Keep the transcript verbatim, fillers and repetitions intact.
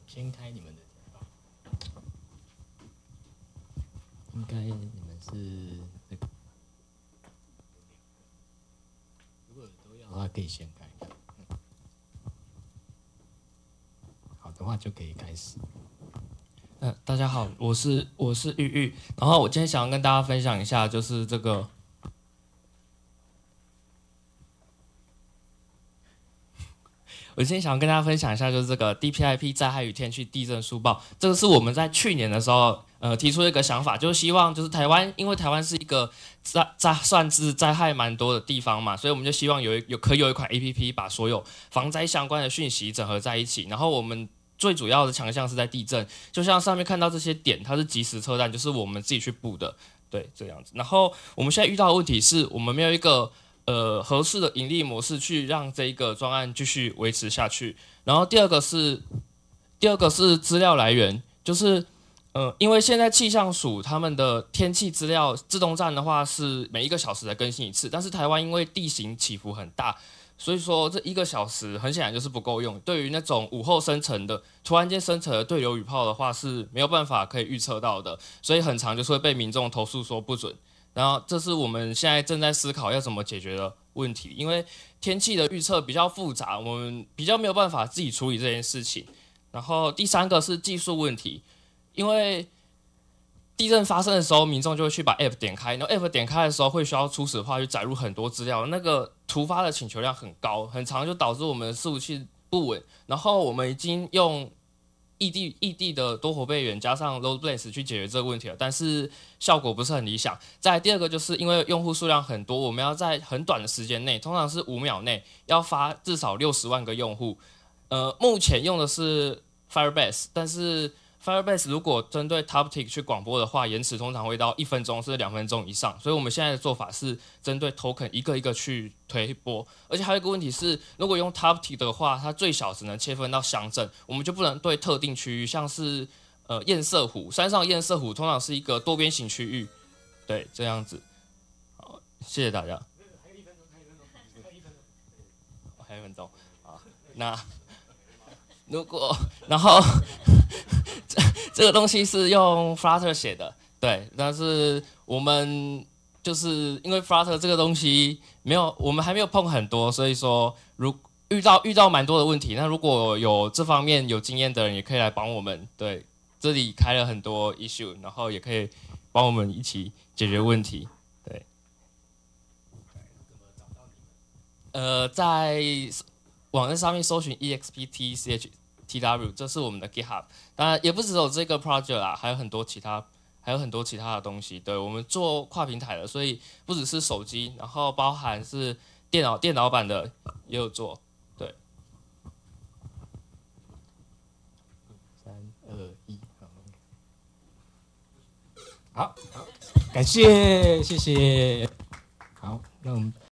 先开你们的简报。应该你们是那个，如果都要的话，可以先开。好的话就可以开始。 呃，大家好，我是我是玉玉，然后我今天想要跟大家分享一下，就是这个，我今天想要跟大家分享一下，就是这个 D P I P 灾害与天气地震速报，这个是我们在去年的时候，呃，提出一个想法，就是希望就是台湾，因为台湾是一个灾灾算是灾害蛮多的地方嘛，所以我们就希望有有可以有一款 A P P 把所有防灾相关的讯息整合在一起，然后我们最主要的强项是在地震，就像上面看到这些点，它是即时测站，就是我们自己去布的，对，这样子。然后我们现在遇到的问题是我们没有一个呃合适的盈利模式去让这一个专案继续维持下去。然后第二个是第二个是资料来源，就是呃，因为现在气象署他们的天气资料自动站的话是每一个小时才更新一次，但是台湾因为地形起伏很大。所以说这一个小时很显然就是不够用。对于那种午后生成的、突然间生成的对流雨炮的话是没有办法可以预测到的，所以很常就是会被民众投诉说不准。然后这是我们现在正在思考要怎么解决的问题，因为天气的预测比较复杂，我们比较没有办法自己处理这件事情。然后第三个是技术问题，因为地震发生的时候，民众就会去把 App 点开，然后 App 点开的时候会需要初始化去载入很多资料，那个突发的请求量很高，很长，就导致我们的伺服器不稳。然后我们已经用异地异地的多活备源加上 load balance 去解决这个问题了，但是效果不是很理想。再来第二个就是因为用户数量很多，我们要在很短的时间内，通常是五秒内要发至少六十万个用户。呃，目前用的是 Firebase， 但是Firebase 如果针对 Toptic 去广播的话，延迟通常会到一分钟甚至两分钟以上，所以我们现在的做法是针对 Token 一个一个去推播，而且还有一个问题是，如果用 Toptic 的话，它最小只能切分到乡镇，我们就不能对特定区域，像是呃堰塞湖，山上堰塞湖通常是一个多边形区域，对，这样子。好，谢谢大家。还有一分钟，还有一分钟，还有一分钟，还有一分钟，好，那如果然后。这个东西是用 Flutter 写的，对，但是我们就是因为 Flutter 这个东西没有，我们还没有碰很多，所以说如遇到遇到蛮多的问题。那如果有这方面有经验的人，也可以来帮我们。对，这里开了很多 issue， 然后也可以帮我们一起解决问题。对，呃，在网站上面搜寻 E X P T C H T W， 这是我们的 GitHub。当然也不只有这个 project 啦，还有很多其他，还有很多其他的东西。对，我们做跨平台的，所以不只是手机，然后包含是电脑电脑版的也有做。对。 三二一，好，好，好，感谢，谢谢。好，那我们。